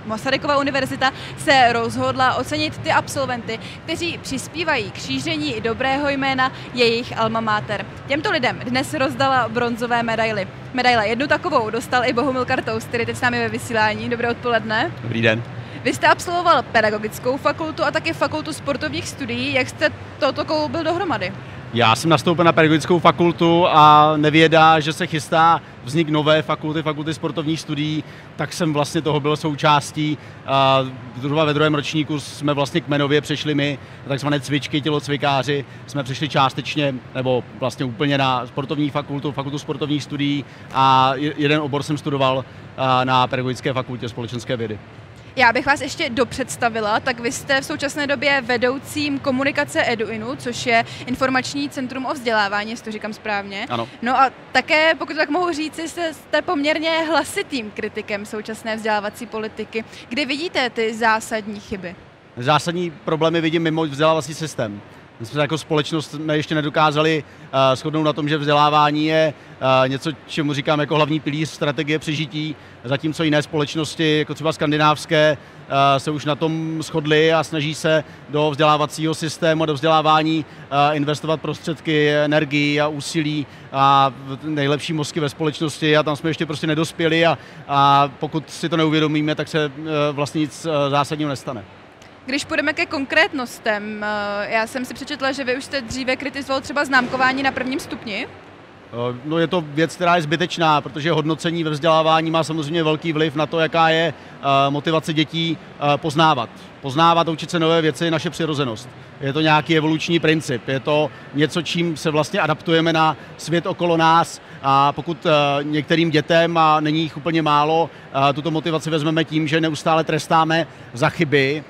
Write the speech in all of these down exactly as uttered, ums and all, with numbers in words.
Masarykova univerzita se rozhodla ocenit ty absolventy, kteří přispívají k šíření dobrého jména jejich alma mater. Těmto lidem dnes rozdala bronzové medaily. Medaile jednu takovou dostal i Bohumil Kartous, který teď s námi ve vysílání. Dobré odpoledne. Dobrý den. Vy jste absolvoval pedagogickou fakultu a taky fakultu sportovních studií. Jak jste toto kloubil dohromady? Já jsem nastoupil na pedagogickou fakultu a nevědá, že se chystá vznik nové fakulty, fakulty sportovních studií, tak jsem vlastně toho byl součástí. Zhruba ve druhém ročníku jsme vlastně kmenově přešli my, takzvané cvičky, tělocvikáři, jsme přešli částečně, nebo vlastně úplně na sportovní fakultu, fakultu sportovních studií a jeden obor jsem studoval na pedagogické fakultě společenské vědy. Já bych vás ještě dopředstavila, tak vy jste v současné době vedoucím komunikace EduInu, což je informační centrum o vzdělávání, jestli to říkám správně. Ano. No a také, pokud tak mohu říci, jste poměrně hlasitým kritikem současné vzdělávací politiky. Kde vidíte ty zásadní chyby? Zásadní problémy vidím mimo vzdělávací systém. My jsme jako společnost jsme ještě nedokázali uh, shodnout na tom, že vzdělávání je uh, něco, čemu říkám jako hlavní pilíř strategie přežití, zatímco jiné společnosti, jako třeba skandinávské, uh, se už na tom shodly a snaží se do vzdělávacího systému, do vzdělávání uh, investovat prostředky, energii a úsilí a nejlepší mozky ve společnosti a tam jsme ještě prostě nedospěli a, a pokud si to neuvědomíme, tak se uh, vlastně nic uh, zásadního nestane. Když půjdeme ke konkrétnostem, já jsem si přečetla, že vy už jste dříve kritizoval třeba známkování na prvním stupni. No je to věc, která je zbytečná, protože hodnocení ve vzdělávání má samozřejmě velký vliv na to, jaká je motivace dětí poznávat. Poznávat a učit se nové věci je naše přirozenost. Je to nějaký evoluční princip, je to něco, čím se vlastně adaptujeme na svět okolo nás a pokud některým dětem, a není jich úplně málo, tuto motivaci vezmeme tím, že neustále trestáme za chyby,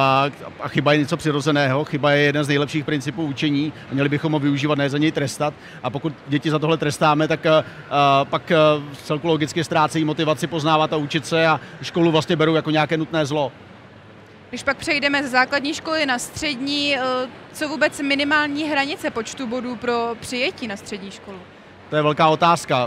a chyba je něco přirozeného, chyba je jeden z nejlepších principů učení a měli bychom ho využívat, ne za něj trestat. A pokud děti za tohle trestáme, tak a, pak celku logicky ztrácejí motivaci poznávat a učit se a školu vlastně berou jako nějaké nutné zlo. Když pak přejdeme ze základní školy na střední, co vůbec minimální hranice počtu bodů pro přijetí na střední školu? To je velká otázka.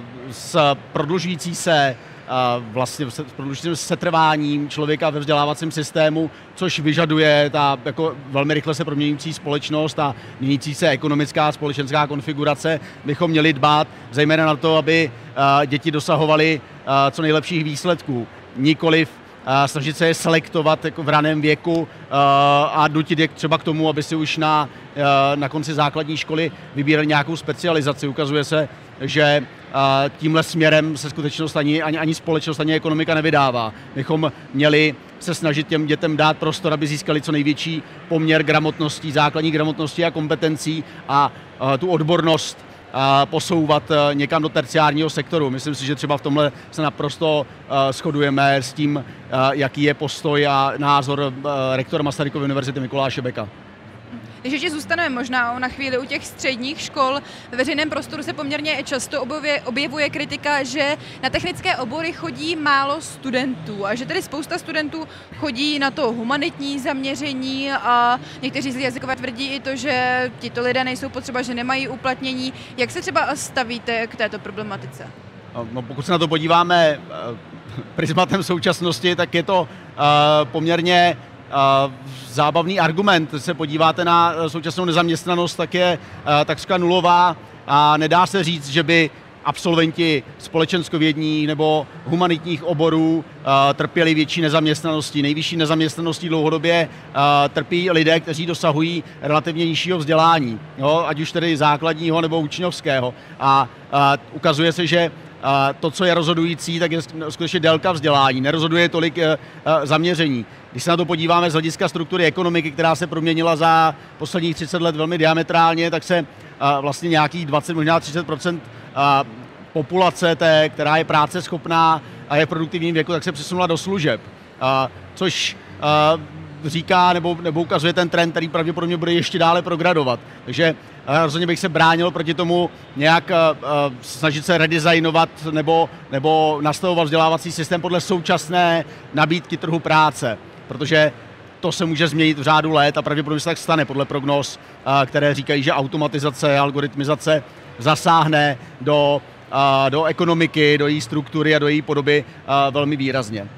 S prodlužující se vlastně s prodlužujícím setrváním člověka ve vzdělávacím systému, což vyžaduje ta jako velmi rychle se proměňující společnost a měnící se ekonomická a společenská konfigurace, bychom měli dbát zejména na to, aby děti dosahovaly co nejlepších výsledků. Nikoliv snažit se je selektovat jako v raném věku a nutit je třeba k tomu, aby si už na, na konci základní školy vybírali nějakou specializaci. Ukazuje se, že tímhle směrem se skutečnost ani, ani, ani společnost, ani ekonomika nevydává. Bychom měli se snažit těm dětem dát prostor, aby získali co největší poměr gramotností, základní gramotností a kompetencí a, a tu odbornost a posouvat někam do terciárního sektoru. Myslím si, že třeba v tomhle se naprosto shodujeme s tím, jaký je postoj a názor rektora Masarykovy univerzity Mikuláše Beka. Když ještě zůstaneme možná na chvíli u těch středních škol, ve veřejném prostoru se poměrně často objevuje, objevuje kritika, že na technické obory chodí málo studentů a že tedy spousta studentů chodí na to humanitní zaměření a někteří z jazykové tvrdí i to, že tito lidé nejsou potřeba, že nemají uplatnění. Jak se třeba stavíte k této problematice? No, pokud se na to podíváme prismatem současnosti, tak je to uh, poměrně Uh, zábavný argument. Když se podíváte na současnou nezaměstnanost, tak je uh, takřka nulová a nedá se říct, že by absolventi společenskovědních nebo humanitních oborů uh, trpěli větší nezaměstnaností. Nejvyšší nezaměstnaností dlouhodobě uh, trpí lidé, kteří dosahují relativně nižšího vzdělání, jo? Ať už tedy základního nebo učňovského. A uh, ukazuje se, že to, co je rozhodující, tak je skutečně délka vzdělání, nerozhoduje tolik zaměření. Když se na to podíváme z hlediska struktury ekonomiky, která se proměnila za posledních třicet let velmi diametrálně, tak se vlastně nějakých dvacet, možná třicet procent populace, té, která je práce schopná a je v produktivním věku, tak se přesunula do služeb. Což říká nebo, nebo ukazuje ten trend, který pravděpodobně bude ještě dále progradovat. Takže rozhodně bych se bránil proti tomu nějak uh, snažit se redesignovat nebo, nebo nastavovat vzdělávací systém podle současné nabídky trhu práce, protože to se může změnit v řádu let a pravděpodobně se tak stane podle prognóz, uh, které říkají, že automatizace, algoritmizace zasáhne do, uh, do ekonomiky, do její struktury a do její podoby uh, velmi výrazně.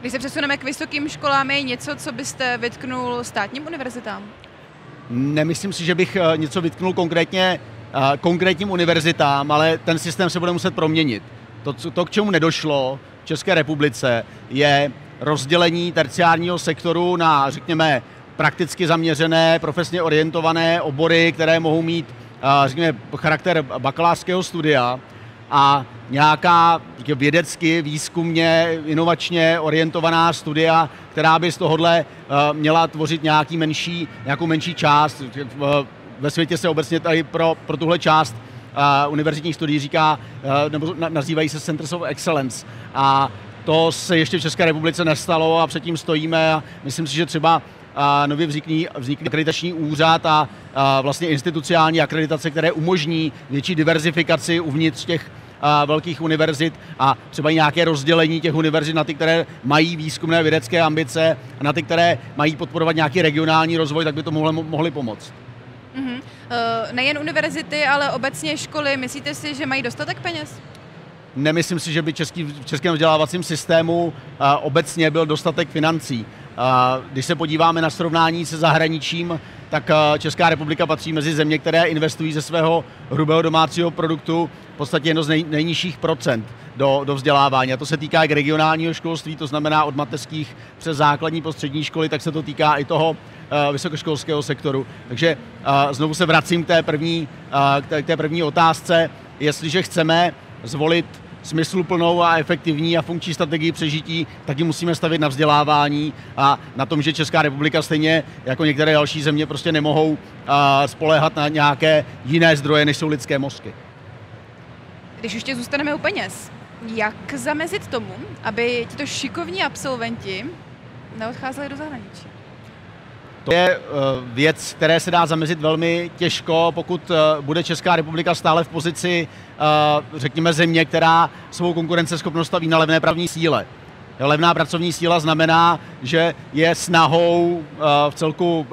Když se přesuneme k vysokým školám, je něco, co byste vytknul státním univerzitám? Nemyslím si, že bych něco vytknul konkrétně konkrétním univerzitám, ale ten systém se bude muset proměnit. To, to, k čemu nedošlo v České republice, je rozdělení terciárního sektoru na, řekněme, prakticky zaměřené, profesně orientované obory, které mohou mít, řekněme, charakter bakalářského studia a nějaká vědecky, výzkumně, inovačně orientovaná studia, která by z tohohle měla tvořit nějaký menší, nějakou menší část. Ve světě se obecně tady pro, pro tuhle část uh, univerzitních studií říká, uh, nebo na, nazývají se Centers of Excellence. A to se ještě v České republice nestalo a předtím stojíme a myslím si, že třeba uh, nově vznikne, vznikne akreditační úřad a uh, vlastně institucionální akreditace, které umožní větší diverzifikaci uvnitř těch uh, velkých univerzit a třeba i nějaké rozdělení těch univerzit na ty, které mají výzkumné vědecké ambice a na ty, které mají podporovat nějaký regionální rozvoj, tak by to mohli, mohli pomoct. Mm-hmm. Uh, nejen univerzity, ale obecně školy, myslíte si, že mají dostatek peněz? Nemyslím si, že by český, v českém vzdělávacím systému uh, obecně byl dostatek financí. Uh, když se podíváme na srovnání se zahraničím, tak uh, Česká republika patří mezi země, které investují ze svého hrubého domácího produktu v podstatě jedno z nej, nejnižších procent do, do vzdělávání. A to se týká i regionálního školství, to znamená od mateřských přes základní po střední školy, tak se to týká i toho uh, vysokoškolského sektoru. Takže uh, znovu se vracím k té první, uh, k té, k té první otázce. Jestliže chceme zvolit smysluplnou a efektivní a funkční strategii přežití, tak ji musíme stavět na vzdělávání a na tom, že Česká republika stejně jako některé další země prostě nemohou uh, spoléhat na nějaké jiné zdroje, než jsou lidské mozky. Když ještě zůstaneme u peněz, jak zamezit tomu, aby tito šikovní absolventi neodcházeli do zahraničí? To je věc, které se dá zamezit velmi těžko, pokud bude Česká republika stále v pozici, řekněme, země, která svou konkurenceschopnost staví na levné pracovní síle. Levná pracovní síla znamená, že je snahou v celku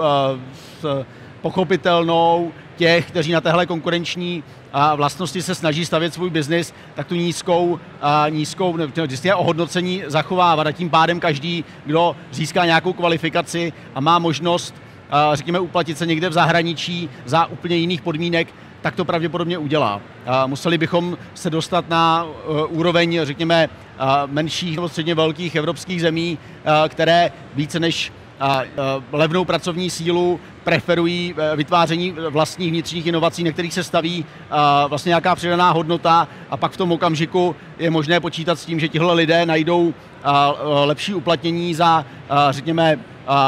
pochopitelnou těch, kteří na téhle konkurenční vlastnosti se snaží stavět svůj biznis, tak tu nízkou, nízkou vlastně ohodnocení zachovávat. A tím pádem každý, kdo získá nějakou kvalifikaci a má možnost, řekněme, uplatit se někde v zahraničí za úplně jiných podmínek, tak to pravděpodobně udělá. Museli bychom se dostat na úroveň, řekněme, menších nebo středně velkých evropských zemí, které více než levnou pracovní sílu preferují vytváření vlastních vnitřních inovací, na kterých se staví vlastně nějaká přidaná hodnota a pak v tom okamžiku je možné počítat s tím, že tihle lidé najdou lepší uplatnění za, řekněme,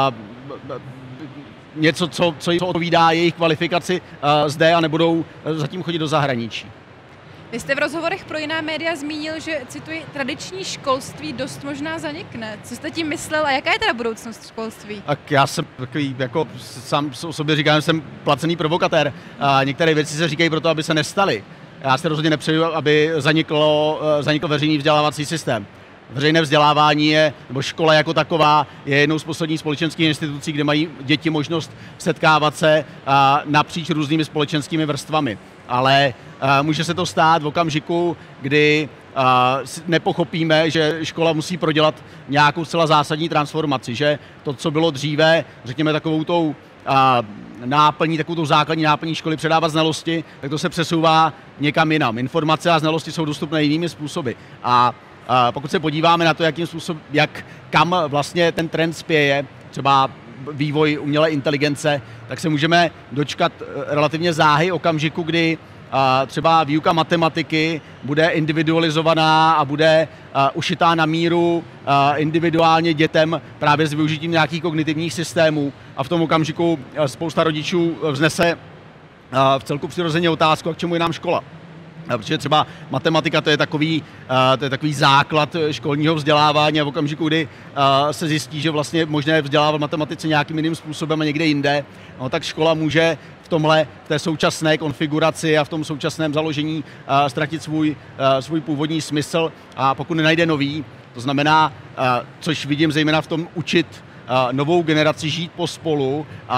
něco, co, co jim odpovídá jejich kvalifikaci zde a nebudou zatím chodit do zahraničí. Vy jste v rozhovorech pro jiná média zmínil, že, cituji, tradiční školství dost možná zanikne. Co jste tím myslel a jaká je teda budoucnost školství? Tak já jsem takový, jako sám o sobě říkám, že jsem placený provokatér. A některé věci se říkají proto, aby se nestaly. Já si rozhodně nepřeju, aby zaniklo, zanikl veřejný vzdělávací systém. Veřejné vzdělávání je, nebo škola jako taková, je jednou z posledních společenských institucí, kde mají děti možnost setkávat se napříč různými společenskými vrstvami. Ale může se to stát v okamžiku, kdy nepochopíme, že škola musí prodělat nějakou zcela zásadní transformaci, že to, co bylo dříve, řekněme, takovou tou náplní, takovou tou základní náplní školy předávat znalosti, tak to se přesouvá někam jinam. Informace a znalosti jsou dostupné jinými způsoby. A pokud se podíváme na to, jakým způsobem, jak kam vlastně ten trend spěje, třeba vývoj umělé inteligence, tak se můžeme dočkat relativně záhy okamžiku, kdy třeba výuka matematiky bude individualizovaná a bude ušitá na míru individuálně dětem právě s využitím nějakých kognitivních systémů. A v tom okamžiku spousta rodičů vznese v celku přirozeně otázku, a k čemu je nám škola. Protože třeba matematika to je takový, to je takový základ školního vzdělávání a v okamžiku, kdy se zjistí, že vlastně je možné vzdělávat matematice nějakým jiným způsobem a někde jinde, no, tak škola může v tomhle, v té současné konfiguraci a v tom současném založení ztratit svůj, svůj původní smysl a pokud nenajde nový, to znamená, což vidím zejména v tom učit novou generaci žít pospolu a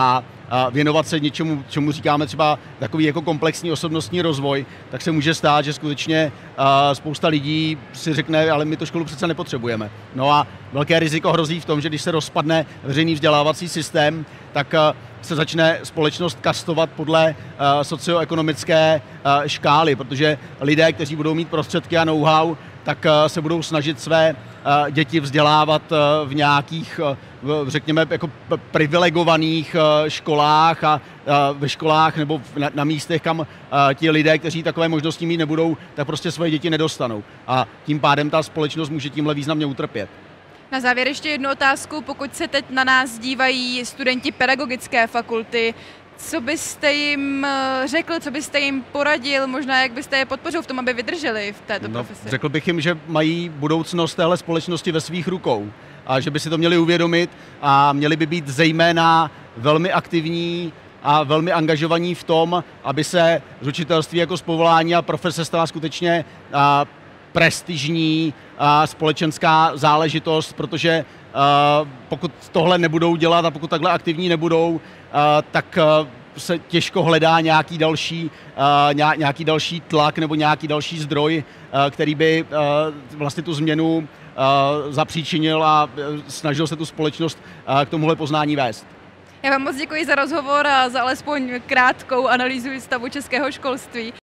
věnovat se něčemu, čemu říkáme třeba takový jako komplexní osobnostní rozvoj, tak se může stát, že skutečně spousta lidí si řekne, ale my to školu přece nepotřebujeme. No a velké riziko hrozí v tom, že když se rozpadne veřejný vzdělávací systém, tak se začne společnost kastovat podle socioekonomické škály, protože lidé, kteří budou mít prostředky a know-how, tak se budou snažit své děti vzdělávat v nějakých, řekněme, jako privilegovaných školách a ve školách nebo na, na místech, kam ti lidé, kteří takové možnosti mít nebudou, tak prostě svoje děti nedostanou. A tím pádem ta společnost může tímhle významně utrpět. Na závěr ještě jednu otázku. Pokud se teď na nás dívají studenti pedagogické fakulty, co byste jim řekl, co byste jim poradil, možná jak byste je podpořil v tom, aby vydrželi v této no, profesi? Řekl bych jim, že mají budoucnost téhle společnosti ve svých rukou a že by si to měli uvědomit a měli by být zejména velmi aktivní a velmi angažovaní v tom, aby se z učitelství jako z povolání a profese stala skutečně a, prestižní a, společenská záležitost, protože a, pokud tohle nebudou dělat a pokud takhle aktivní nebudou, a, tak a, se těžko hledá nějaký další, a, nějaký další tlak nebo nějaký další zdroj, a, který by a, vlastně tu změnu a, zapříčinil a snažil se tu společnost a, k tomuhle poznání vést. Já vám moc děkuji za rozhovor a za alespoň krátkou analýzu stavu českého školství.